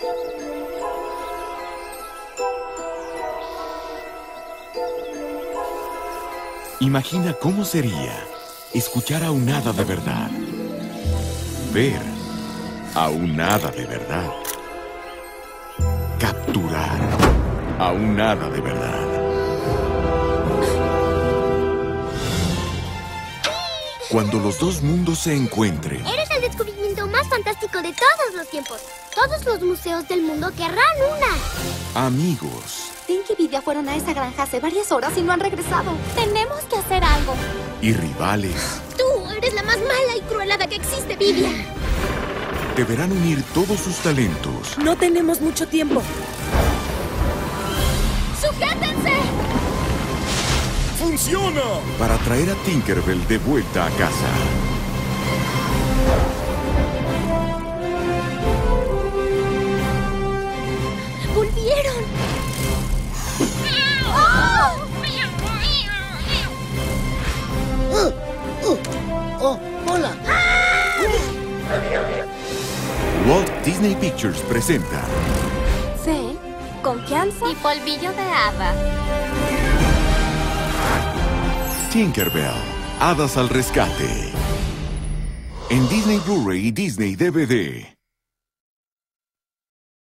Imagina cómo sería escuchar a un hada de verdad, ver a un hada de verdad, capturar a un hada de verdad. Cuando los dos mundos se encuentren... Eres el descubrimiento más fantástico de todos los tiempos. Todos los museos del mundo querrán una. Amigos. Tink y Vidia fueron a esa granja hace varias horas y no han regresado. Tenemos que hacer algo. Y rivales. Tú eres la más mala y cruel hada que existe, Vidia. Deberán unir todos sus talentos. No tenemos mucho tiempo. ¡Sujétense! ¡Funciona! Para traer a Tinkerbell de vuelta a casa. ¡Volvieron! ¡Oh, hola! Walt Disney Pictures presenta Fe, confianza Y polvillo de hada. Tinkerbell, Hadas al Rescate. En Disney Blu-ray y Disney DVD.